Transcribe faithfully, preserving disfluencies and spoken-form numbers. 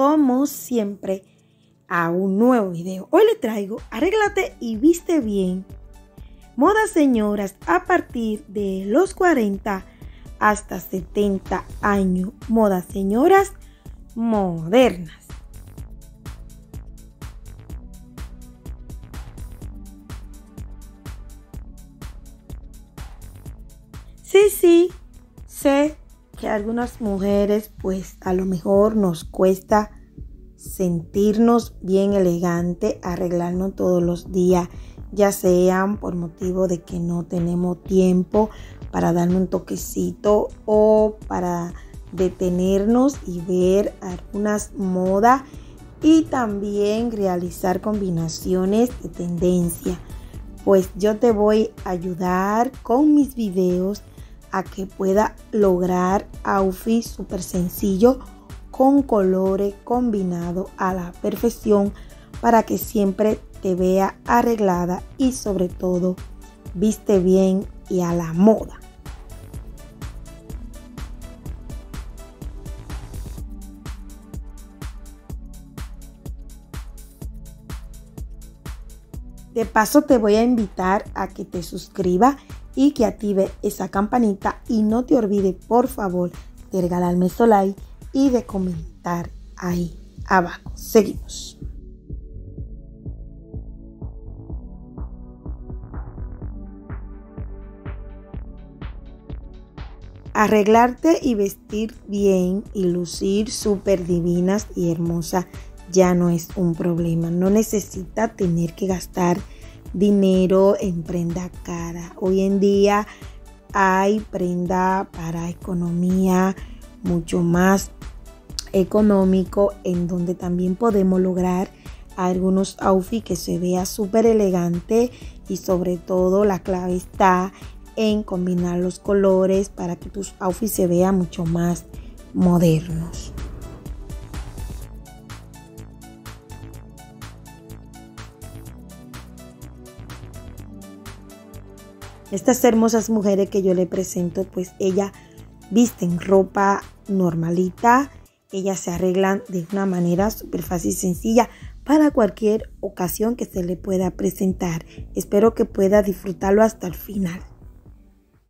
como siempre a un nuevo video. Hoy le traigo arréglate y viste bien. Moda señoras a partir de los cuarenta hasta setenta años. Moda señoras modernas. Sí, sí, sé que a algunas mujeres pues a lo mejor nos cuesta sentirnos bien elegante, arreglarnos todos los días, ya sean por motivo de que no tenemos tiempo para darle un toquecito o para detenernos y ver algunas modas y también realizar combinaciones de tendencia. Pues yo te voy a ayudar con mis videos a que pueda lograr outfits súper sencillo con colores combinados a la perfección para que siempre te vea arreglada y sobre todo viste bien y a la moda. De paso te voy a invitar a que te suscribas y que active esa campanita y no te olvides por favor de regalarme su like y de comentar ahí abajo. Seguimos. Arreglarte y vestir bien y lucir súper divinas y hermosas ya no es un problema. No necesita tener que gastar dinero en prenda cara. Hoy en día hay prenda para economía mucho más económico en donde también podemos lograr algunos outfits que se vea súper elegante y sobre todo la clave está en combinar los colores para que tus outfits se vean mucho más modernos. Estas hermosas mujeres que yo le presento, pues ellas visten ropa normalita, ellas se arreglan de una manera súper fácil y sencilla para cualquier ocasión que se le pueda presentar. Espero que pueda disfrutarlo hasta el final.